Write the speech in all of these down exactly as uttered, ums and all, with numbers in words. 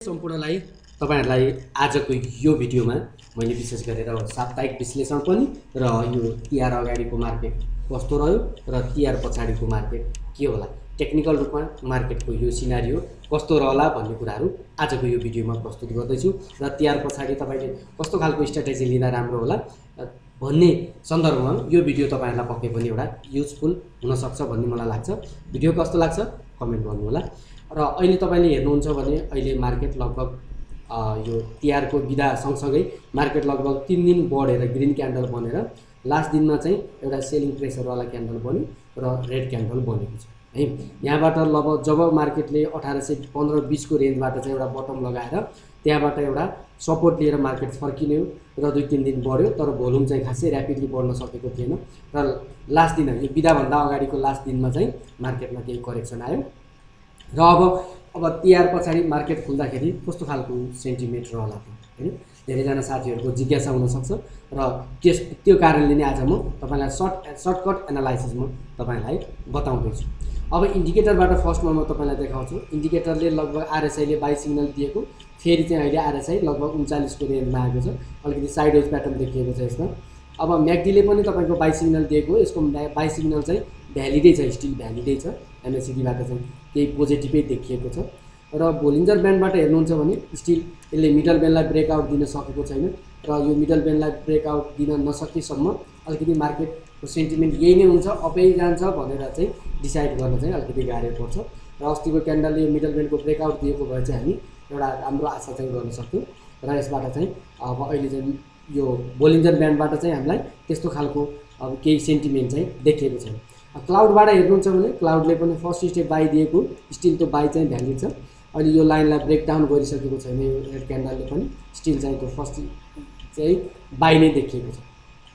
सम्पूर्णलाई तपाईहरुलाई आजको यो भिडियोमा मैले विशेष गरेर साप्ताहिक विश्लेषण पनि र यो तिहार अगाडिको मार्केट कस्तो रह्यो र तिहार पछाडीको मार्केट के होला, टेक्निकल रूपमा मार्केटको यो सिनारियो कस्तो रहला भन्ने कुराहरु आजको यो भिडियोमा प्रस्तुत गर्दैछु र तिहार पछाडी तपाईले कस्तो खालको स्ट्र्याटेजी लिँदा राम्रो होला भन्ने सन्दर्भमा यो भिडियो तपाईहरुलाई पक्कै पनि एउटा युजफुल हुन सक्छ भन्ने मलाई लाग्छ। भिडियो कस्तो लाग्छ कमेन्ट गर्नु होला। र अहिले तपाईले हेर्नुहुन्छ भने अहिले मार्केट लगभग यो तिहारको बिदा सँगसँगै मार्केट लगभग तीन दिन बढेर ग्रीन क्यान्डल बनेर लास्ट दिनमा चाहिँ एउटा सेलिङ प्रेसर वाला क्यान्डल बन्यो र रेड क्यान्डल बनेको छ है। यहाँबाट लगभग जब मार्केटले अठारह सय पन्ध्र बीस को रेन्जबाट चाहिँ एउटा बटम लगाएर त्यहाँबाट एउटा सपोर्ट लिएर मार्केट फर्किने र दुई तीन दिन बढ्यो, तर भोल्युम चाहिँ खासै र्यापिडली बढ्न सकेको थिएन र लास्ट दिन यो बिदा भन्दा अगाडिको लास्ट दिनमा चाहिँ मार्केटमा केही करेक्सन आयो र अब अब तिहार पछाडी मार्केट खुल्दाखेरि कस्तो खालको सेन्टिमेन्ट रहला हैन, धेरैजना साथीहरुको जिज्ञासा हुन सक्छ र त्यस त्यो कारणले नै आज म तपाईलाई सर्ट सर्टकट एनालाइसिसमा तपाईलाई बताउँदै छु। अब इन्डिकेटरबाट फर्स्टमा म तपाईलाई देखाउँछु। इन्डिकेटरले लगभग आरएसआई ले बाइ सिग्नल दिएको, फेरि चाहिँ अहिले आरएसआई लगभग उनचालीस को रेन्जमा आएको छ, अलिकति साइडवेज प्याटर्न देखिएको छ यसमा। अब म्याक्डी ले पनि तपाईको बाइ सिग्नल दिएको, यसको बाइ सिग्नल चाहिँ भ्यालिडै छ, स्टिल भ्यालिडै छ, एमएसिडी बाट चाहिँ केही पोजिटिभै देखिएको छ र बोलिन्जर ब्यान्डबाट हेर्नुहुन्छ भने स्टिल यसले मिडल ब्यान्डलाई ब्रेकआउट दिन सकेको छैन र यो मिडल ब्यान्डलाई ब्रेकआउट दिन नसकेसम्म अलिकति मार्केटको सेन्टिमेन्ट यही नै हुन्छ, अपै जान्छ भनेर चाहिँ डिसाइड गर्न चाहिँ अलिकति गाह्रो पर्छ र अस्तिको क्यान्डलले मिडल ब्यान्डको ब्रेकआउट दिएको भए चाहिँ हामी एउटा राम्रो आशा चाहिँ गर्न सक्थ्यौँ र यसबाट चाहिँ अब अहिले चाहिँ यो बोलिन्जर ब्यान्डबाट चाहिँ हामीलाई त्यस्तो खालको अब केही सेन्टिमेन्ट चाहिँ देखिएको छैन। क्लाउडबाट हेर्नुहुन्छ भने क्लाउडले पनि फर्स्ट स्टेप बाइ दिएको, स्टिल त्यो बाइ चाहिँ भ्यालिड छ। अहिले यो लाइनलाई ब्रेकडाउन गरिसकेको छैन यो रेड क्यान्डलले पनि, स्टिल चाहिँ त्यो फर्स्ट चाहिँ बाइ नै देखिएको छ।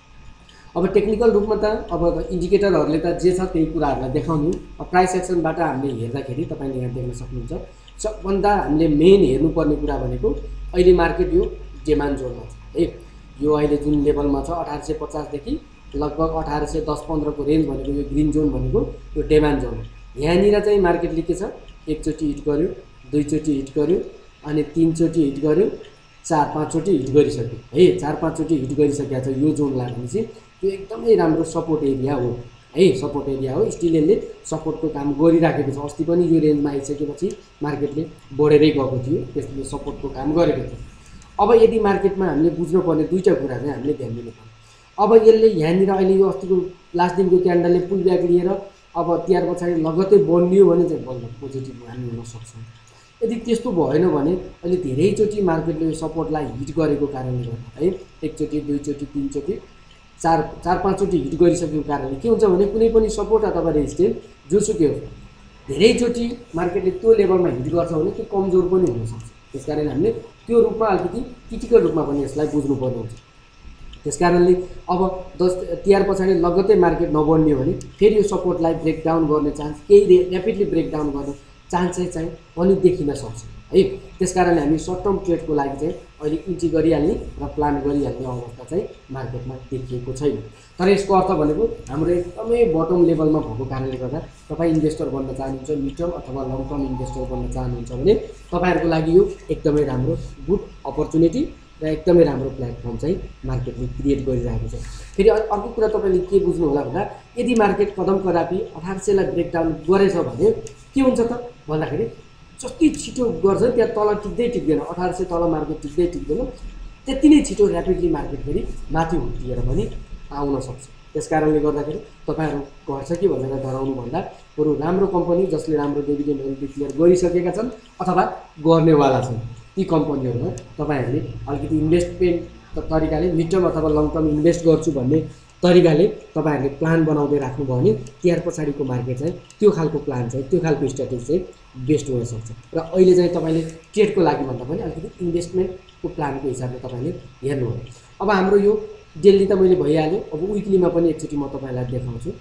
अब टेक्निकल रूपमा त अब इन्डिकेटरहरूले त जे छ त्यही कुराहरूलाई देखाउनु। अब प्राइस एक्सनबाट हामीले हेर्दाखेरि तपाईले यहाँ देख्न सक्नुहुन्छ सबभन्दा हामीले मेन हेर्नुपर्ने कुरा भनेको अहिले मार्केट यो डिमान्ड जोनमा छ है। यो अहिले जुन लेभलमा छ अठारह सय पचास देखि लगभग अठारह सय दस पन्ध्र को रेन्ज भनेको यो ग्रीन जोन भनेको यो डिमान्ड जोन हो। यहाँनिर चाहिँ मार्केटले के छ, एकचोटि हिट गर्यो, दुईचोटि हिट गर्यो, अनि तीनचोटि हिट गर्यो, चार पाँचचोटि हिट गरिसक्यो है। चार पाँचचोटि हिट गरिसकेको छ यो जोनलाई भनेपछि त्यो एकदमै राम्रो सपोर्ट एरिया हो है, सपोर्ट एरिया हो। स्टिल यसले सपोर्टको काम गरिराखेको छ। अस्ति पनि यो रेन्जमा आइसकेपछि मार्केटले बढेरै गएको थियो, त्यसले सपोर्टको काम गरेको थियो। अब यदि मार्केटमा हामीले बुझ्नुपर्ने दुईटा कुरा चाहिँ हामीले ध्यान दिनुपर्छ। अब यसले यहाँनिर अहिले यो अस्तिको लास्ट दिनको क्यान्डलले पुल ब्याक लिएर अब तिहार पछाडि लगत्तै बढ्नियो भने चाहिँ बल्ल पोजिटिभ हामी हुन सक्छौँ। यदि त्यस्तो भएन भने अहिले धेरैचोटि मार्केटले यो सपोर्टलाई हिट गरेको कारणले गर्दा है, एकचोटि दुईचोटि तीनचोटि चार चार पाँचचोटि हिट गरिसकेको कारणले के हुन्छ भने कुनै पनि सपोर्ट अथवा रेजिस्टेन्स जोसुकै हो धेरैचोटि मार्केटले त्यो लेभलमा हिट गर्छ भने त्यो कमजोर पनि हुनसक्छ। त्यसकारण हामीले त्यो रूपमा अलिकति क्रिटिकल रूपमा पनि यसलाई बुझ्नुपर्ने हुन्छ। त्यसकारणले अब दस तिहार पछाडि लगत्तै मार्केट नबढ्ने भने फेरि यो सपोर्टलाई ब्रेकडाउन गर्ने चान्स, केही ऱ्यापिडली ब्रेकडाउन गर्ने चान्सेस चाहिँ पनि देखिन सक्छ है। त्यसकारणले हामी सर्ट टर्म ट्रेडको लागि चाहिँ अहिले इन्ट्री गरिहाल्ने र प्लान गरिहाल्ने अवस्था चाहिँ मार्केटमा देखिएको छैन। तर यसको अर्थ भनेको हाम्रो एकदमै बटम लेभलमा भएको कारणले गर्दा तपाईँ इन्भेस्टर बन्न चाहनुहुन्छ, मिड टर्म अथवा लङ टर्म इन्भेस्टर बन्न चाहनुहुन्छ भने तपाईँहरूको लागि यो एकदमै राम्रो गुड अपर्च्युनिटी र एकदमै राम्रो प्लेटफर्म चाहिँ मार्केटले क्रिएट गरिरहेको छ। फेरि अर्को कुरा तपाईँले के बुझ्नु होला भन्दा यदि मार्केट कदम कदापि अठारह सय लाई ब्रेकडाउन गरेछ भने के हुन्छ त भन्दाखेरि जति छिटो गर्छ त्यहाँ तल टिक्दै टिक्दैन, अठारह सय तल मार्केट टिक्दै टिक्दैन, त्यति नै छिटो ऱ्यापिडली मार्केट फेरि माथि उठिएर पनि आउन सक्छ। त्यसकारणले गर्दाखेरि तपाईँहरू गर्छ कि भनेर डराउनु भन्दा बरु राम्रो कम्पनी जसले राम्रो डिभिडेन्डहरू डिक्लेयर गरिसकेका छन् अथवा गर्नेवाला छन् ती कम्पनीहरूमा तपाईहरूले अलिकति इन्भेस्टमेन्ट तरिकाले मिड टर्म अथवा लङ टर्म इन्भेस्ट गर्छु भन्ने तरिकाले तपाईहरूले प्लान बनाउँदै राख्नुभयो भने तिहार पछाडिको मार्केट चाहिँ त्यो खालको प्लान चाहिँ त्यो खालको स्ट्र्याटेजी चाहिँ बेस्ट हुन सक्छ। र अहिले चाहिँ तपाईँले ट्रेडको लागि भन्दा पनि अलिकति इन्भेस्टमेन्टको प्लानको हिसाबले तपाईँले हेर्नु हो। अब हाम्रो यो डेली त मैले भइहाल्यो, अब विकलीमा पनि एकचोटि म तपाईँलाई देखाउँछु।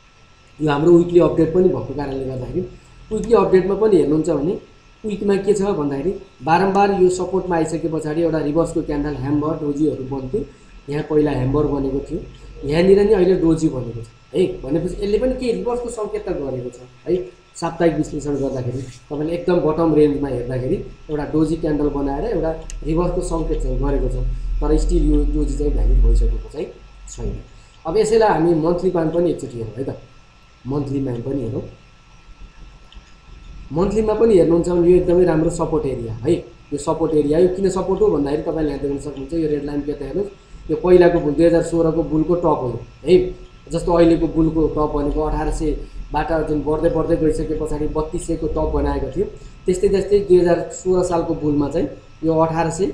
यो हाम्रो विकली अपडेट पनि भएको कारणले गर्दाखेरि विकली अपडेटमा पनि हेर्नुहुन्छ भने विकमा के छ भन्दाखेरि बारम्बार यो सपोर्टमा आइसके पछाडि एउटा रिभर्सको क्यान्डल ह्यामर डोजीहरू बन्थ्यो। यहाँ पहिला ह्यामर बनेको थियो, यहाँनिर नि अहिले डोजी बनेको छ है। भनेपछि यसले पनि केही रिभर्सको सङ्केत त गरेको छ है। साप्ताहिक विश्लेषण गर्दाखेरि तपाईँले एकदम बटम रेन्जमा हेर्दाखेरि एउटा डोजी क्यान्डल बनाएर एउटा रिभर्सको सङ्केत चाहिँ गरेको छ, तर स्टिल यो डोजी चाहिँ भ्यालिड भइसकेको चाहिँ छैन। अब यसैलाई हामी मन्थलीमा पनि एकचोटि हेरौँ है त। मन्थलीमा पनि हेरौँ। मन्थलीमा पनि हेर्नुहुन्छ भने यो एकदमै राम्रो सपोर्ट एरिया है। यो सपोर्ट एरिया यो किन सपोर्ट हो भन्दाखेरि तपाईँले यहाँ देख्न सक्नुहुन्छ यो रेड लाइन के त हेर्नुहोस्, यो पहिलाको बुल दुई हजार सोह्रको बुलको टप हो है। जस्तो अहिलेको बुलको टप भनेको अठार सयबाट जुन बढ्दै बढ्दै गइसके पछाडि बत्तिस सयको टप बनाएको थियो, त्यस्तै त्यस्तै दुई हजार सोह्र सालको बुलमा चाहिँ यो अठार सय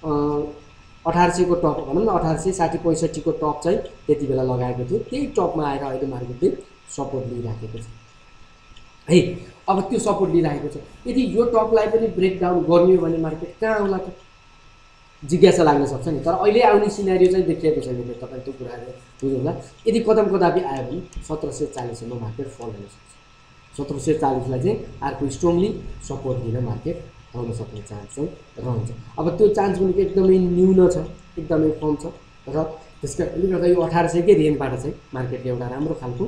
अठार सयको टप भनौँ न अठार सय साठी पैँसठीको टप चाहिँ त्यति बेला लगाएको थियो। त्यही टपमा आएर अहिले मार्केटले सपोर्ट लिइराखेको छ है। अब त्यो सपोर्ट लिइराखेको छ, यदि यो टपलाई पनि ब्रेकडाउन गर्ने हो भने मार्केट कहाँ आउला त जिज्ञासा लाग्न सक्छ नि। तर अहिले आउने सिनेरियो चाहिँ देखिएको छैन, तपाईँ त्यो कुराहरू बुझ्नु होला। यदि कदम कदापि आयो भने सत्र सय चालिससम्म मार्केट फल हुन सक्छ। सत्र सय चालिसलाई चाहिँ अर्को स्ट्रङली सपोर्ट दिन मार्केट आउन सक्ने चान्स चाहिँ रहन्छ। अब त्यो चान्स भनेको एकदमै न्यून छ, एकदमै कम छ र त्यस कारणले गर्दा यो अठार सयकै रेन्जबाट चाहिँ मार्केटले एउटा राम्रो खालको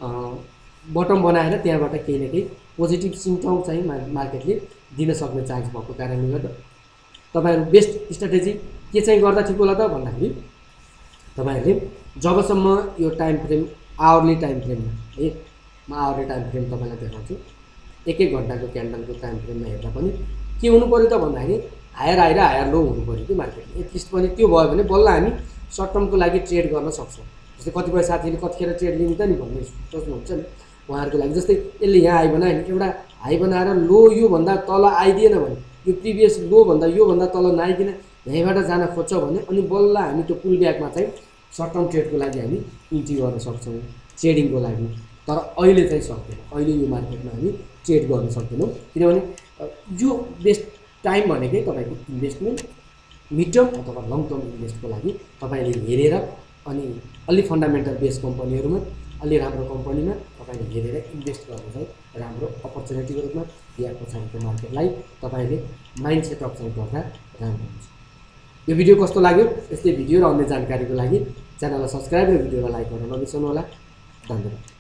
बटम बनाएर त्यहाँबाट केही न केही पोजिटिभ सिम्टम चाहिँ मार्केटले दिन सक्ने चान्स भएको कारणले गर्दा तपाईहरु बेस्ट स्ट्र्याटेजी के चाहिँ गर्दा ठिक होला त भन्दाखेरि तपाईहरुले जबसम्म यो टाइम फ्रेम आवरली टाइम फ्रेममा है म आवरली टाइम फ्रेम तपाईलाई देखाउँछु। एक एक घण्टाको क्यान्डलको टाइम फ्रेममा हेर्दा पनि के हुनु पर्यो त भन्दाखेरि हायर हाई र हायर लो हुनु पर्यो कि मार्केटले। एटलिस्ट पनि त्यो भयो भने बल्ल हामी सर्ट टर्मको लागि ट्रेड गर्न सक्छौँ। जस्तै कतिपय साथीले कतिखेर ट्रेड लिन्छ नि भन्ने सोच्नुहुन्छ नि उहाँहरुको लागि। जस्तै यसले यहाँ हाई बनायो नि एउटा हाई बनाएर लो यो भन्दा तल आइदिएन भने यो प्रिभियस लो भन्दा यो भन्दा तल नआइकिन यहीँबाट जान खोज्छ भने अनि बल्ल हामी त्यो पुल ब्याकमा चाहिँ सर्ट टर्म ट्रेडको लागि हामी इन्ट्री गर्न सक्छौँ ट्रेडिङको लागि। तर अहिले चाहिँ सक्दैन, अहिले यो मार्केटमा हामी ट्रेड गर्न सक्दैनौँ किनभने यो बेस्ट टाइम भनेकै तपाईको इन्भेस्टमेन्ट मिड टर्म अथवा लङ टर्म इन्भेस्टको लागि तपाईले हेरेर अनि अलि फन्डामेन्टल बेस कम्पनीहरुमा अलि राम्रो कम्पनीमा तपाईले हेरेर इन्भेस्ट गर्नु चाहिँ राम्रो अपर्चुनिटीको रूपमा या पछाडिको मार्केटलाई तपाईले माइन्डसेट अफ चाहिँ गर्दा राम्रो हुन्छ। यो भिडियो कस्तो लाग्यो? यस्तै भिडियो र अन्य जानकारीको लागि च्यानललाई सब्स्क्राइब र भिडियोलाई लाइक गर्न नबिर्सनु होला। धन्यवाद।